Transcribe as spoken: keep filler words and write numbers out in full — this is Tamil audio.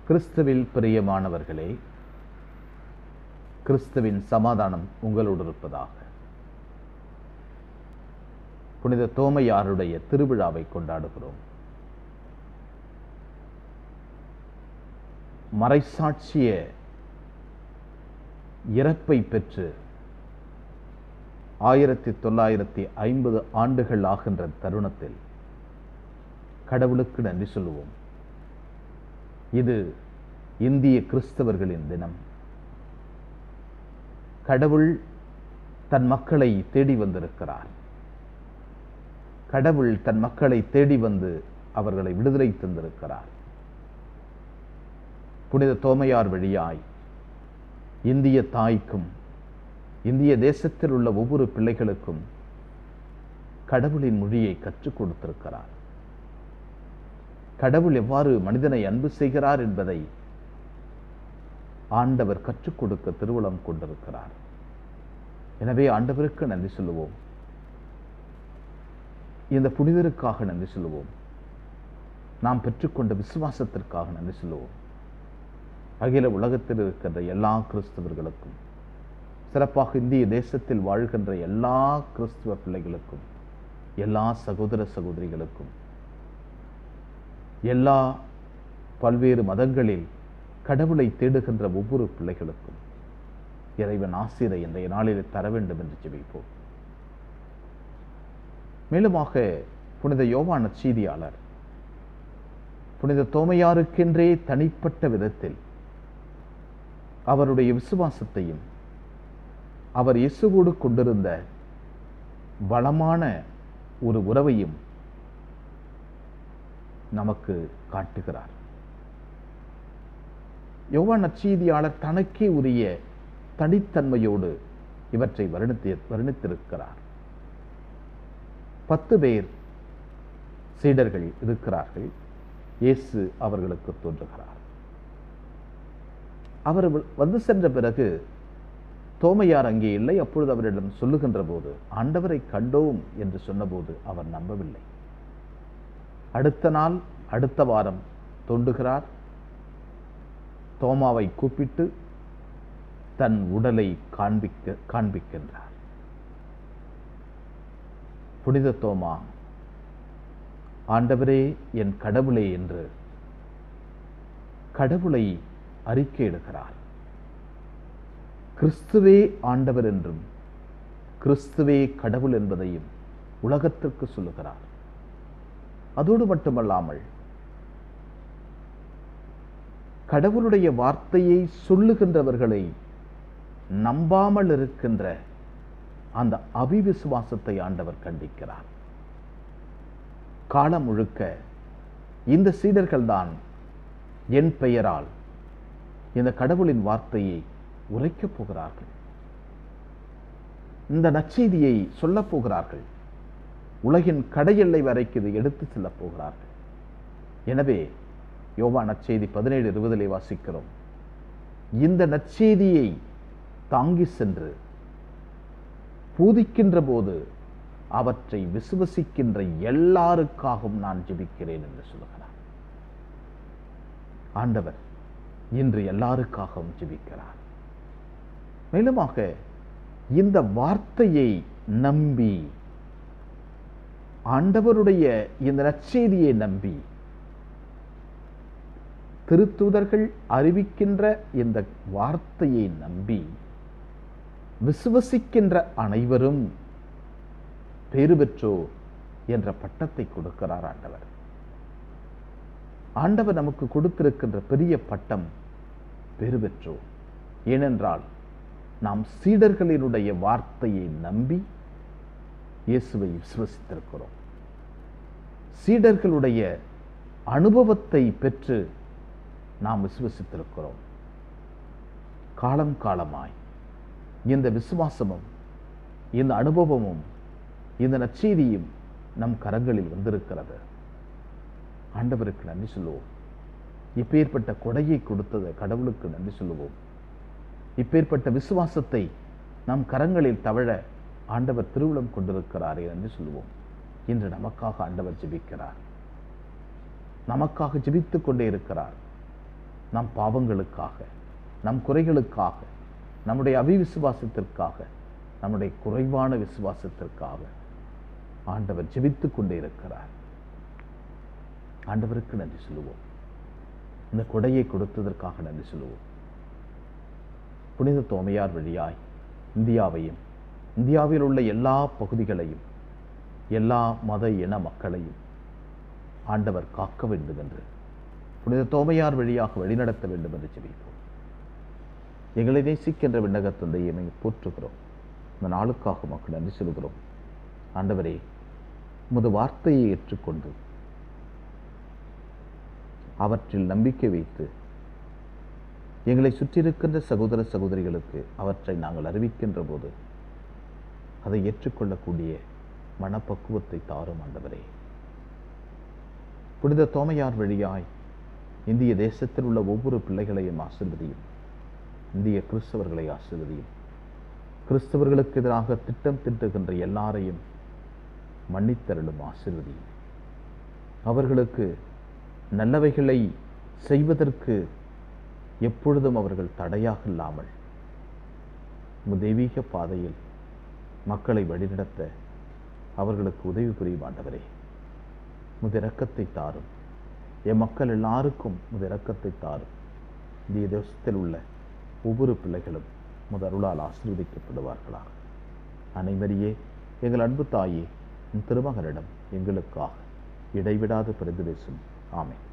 கிறிஸ்துவில் பிரியமானவர்களே, கிறிஸ்துவின் சமாதானம் உங்களோடு இருப்பதாக. புனித தோமையாருடைய திருவிழாவை கொண்டாடுகிறோம். மறைசாட்சிய இறப்பை பெற்று ஆயிரத்தி தொள்ளாயிரத்தி ஐம்பது ஆண்டுகள் ஆகின்ற தருணத்தில் கடவுளுக்கு நன்றி சொல்லுவோம். இது இந்திய கிறிஸ்தவர்களின் தினம். கடவுள் தன் மக்களை தேடி வந்திருக்கிறார். கடவுள் தன் மக்களை தேடி வந்து அவர்களை விடுதலை தந்திருக்கிறார். புனித தோமையார் வழியாய் இந்திய தாய்க்கும் இந்திய தேசத்தில் உள்ள ஒவ்வொரு பிள்ளைகளுக்கும் கடவுளின் மொழியை கற்றுக் கொடுத்திருக்கிறார். கடவுள் எவ்வாறு மனிதனை அன்பு செய்கிறார் என்பதை ஆண்டவர் கற்றுக் கொடுக்க திருவுளம் கொண்டிருக்கிறார். எனவே ஆண்டவருக்கு நன்றி சொல்லுவோம். இந்த புனிதருக்காக நன்றி சொல்லுவோம். நாம் பெற்றுக்கொண்ட விசுவாசத்திற்காக நன்றி சொல்லுவோம். அகில உலகத்தில் இருக்கின்ற எல்லா கிறிஸ்தவர்களுக்கும், சிறப்பாக இந்திய தேசத்தில் வாழ்கின்ற எல்லா கிறிஸ்துவ பிள்ளைகளுக்கும், எல்லா சகோதர சகோதரிகளுக்கும், எல்லா பல்வேறு மதங்களில் கடவுளை தேடுகின்ற ஒவ்வொரு பிள்ளைகளுக்கும் இறைவன் ஆசீரை இன்றைய நாளில் தர வேண்டும் என்று ஜெபிப்போம். மேலுமாக புனித யோவான் நற்செய்தியாளர் புனித தோமையாருக்கென்றே தனிப்பட்ட விதத்தில் அவருடைய விசுவாசத்தையும் அவர் இயேசுவோடு கொண்டிருந்த வளமான ஒரு உறவையும் நமக்கு காட்டுகிறார். யோவான் நற்செய்தியாளர் தனக்கே உரிய தனித்தன்மையோடு இவற்றை வர்ணித்து வர்ணித்திருக்கிறார். பத்து பேர் சீடர்கள் இருக்கிறார்கள். இயேசு அவர்களுக்கு தோன்றுகிறார். அவர் வந்து சென்ற பிறகு தோமையார் அங்கே இல்லை. அப்பொழுது அவரிடம் சொல்லுகின்ற போது, ஆண்டவரை கண்டோம் என்று சொன்னபோது அவர் நம்பவில்லை. அடுத்த நாள் அடுத்த வாரம் தோன்றுகிறார். தோமாவை கூப்பிட்டு தன் உடலை காண்பிக்க காண்பிக்கின்றார். புனித தோமா, ஆண்டவரே என் கடவுளே என்று கடவுளை அறிக்கையிடுகிறார். கிறிஸ்துவே ஆண்டவர் என்றும் கிறிஸ்துவே கடவுள் என்பதையும் உலகத்திற்கு சொல்லுகிறார். அதோடு மட்டுமல்லாமல் கடவுளுடைய வார்த்தையை சொல்லுகின்றவர்களை நம்பாமல் இருக்கின்ற அந்த அவிவிசுவாசத்தை ஆண்டவர் கண்டிக்கிறார். காலம் முழுக்க இந்த சீடர்கள்தான் என் பெயரால் இந்த கடவுளின் வார்த்தையை உரைக்கப் போகிறார்கள், இந்த நற்செய்தியை சொல்லப் போகிறார்கள், உலகின் கடையெல்லை வரைக்கு இதை எடுத்து செல்லப் போகிறார்கள். எனவே யோவான் நற்செய்தி பதினேழு இருபதிலே வாசிக்கிறோம், இந்த நற்செய்தியை தாங்கி சென்று பூதிக்கின்ற போது அவற்றை விசுவசிக்கின்ற எல்லாருக்காகவும் நான் ஜெபிக்கிறேன் என்று சொல்லுகிறார். ஆண்டவர் இன்று எல்லாருக்காகவும் ஜெபிக்கிறார். மேலுமாக இந்த வார்த்தையை நம்பி, ஆண்டவருடைய இந்த நற்செய்தியை நம்பி, திருத்தூதர்கள் அறிவிக்கின்ற இந்த வார்த்தையை நம்பி விசுவசிக்கின்ற அனைவரும் பேறு பெற்றோர் என்ற பட்டத்தை கொடுக்கிறார் ஆண்டவர். ஆண்டவர் நமக்கு கொடுத்திருக்கின்ற பெரிய பட்டம் பேறு பெற்றோர். ஏனென்றால் நாம் சீடர்களினுடைய வார்த்தையை நம்பி இயேசுவை விசுவசித்திருக்கிறோம். சீடர்களுடைய அனுபவத்தை பெற்று நாம் விசுவசித்திருக்கிறோம். காலம் காலமாய் இந்த விசுவாசமும் இந்த அனுபவமும் இந்த நற்செய்தியும் நம் கரங்களில் வந்திருக்கிறது. ஆண்டவருக்கு நன்றி சொல்லுவோம். இப்பேற்பட்ட கொடையை கொடுத்தது கடவுளுக்கு நன்றி சொல்லுவோம். இப்பேற்பட்ட விசுவாசத்தை நம் கரங்களில் தவழ ஆண்டவர் திருவுளம் கொண்டிருக்கிறாரே என்று சொல்லுவோம். இன்று நமக்காக ஆண்டவர் ஜெபிக்கிறார். நமக்காக ஜெபித்துக் கொண்டே இருக்கிறார். நம் பாவங்களுக்காக, நம் குறைகளுக்காக, நம்முடைய அவிவிசுவாசத்திற்காக, நம்முடைய குறைவான விசுவாசத்திற்காக ஆண்டவர் ஜெபித்துக் கொண்டே இருக்கிறார். ஆண்டவருக்கு நன்றி சொல்லுவோம். இந்த கொடையை கொடுத்ததற்காக நன்றி சொல்லுவோம். புனித தோமையார் வழியாய் இந்தியாவையும், இந்தியாவில் உள்ள எல்லா பகுதிகளையும், எல்லா மத இன மக்களையும் ஆண்டவர் காக்க வேண்டும் என்று, புனித தோமையார் வழியாக வழிநடத்த வேண்டும் என்று ஜெபிப்போம். எங்களை நேசிக்கின்ற விண்ணக தந்தையை போற்றுகிறோம். இந்த நாளுக்காக மக்கள் நன்றி சொல்கிறோம். ஆண்டவரே, உமது வார்த்தையை ஏற்றுக்கொண்டு அவற்றில் நம்பிக்கை வைத்து எங்களை சுற்றியிருக்கின்ற சகோதர சகோதரிகளுக்கு அவற்றை நாங்கள் அறிவிக்கின்ற போது அதை ஏற்றுக்கொள்ளக்கூடிய மனப்பக்குவத்தை தாரும் ஆண்டவரே. புனித தோமையார் வழியாய் இந்திய தேசத்தில் உள்ள ஒவ்வொரு பிள்ளைகளையும் ஆசீர்வதியும். இந்திய கிறிஸ்தவர்களை ஆசீர்வதியும். கிறிஸ்தவர்களுக்கு எதிராக திட்டம் திட்டுகின்ற எல்லாரையும் மன்னித்தருளும், ஆசீர்வதியும். அவர்களுக்கு நல்லவைகளை செய்வதற்கு எப்பொழுதும் அவர்கள் தடையாக இல்லாமல் தெய்வீக பாதையில் மக்களை வழிநடத்த அவர்களுக்கு உதவி புரியும் ஆண்டவரே. முது இரக்கத்தை தாரும். என் மக்கள் எல்லாருக்கும் முது இரக்கத்தை தாரும். இந்திய தேசத்தில் உள்ள ஒவ்வொரு பிள்ளைகளும் முது அருளால் ஆசீர்வதிக்கப்படுவார்களாக. அனைவரையே எங்கள் அன்பு தாயே, உன் திருமகனிடம் எங்களுக்காக இடைவிடாது பரிந்து பேசும். ஆமென்.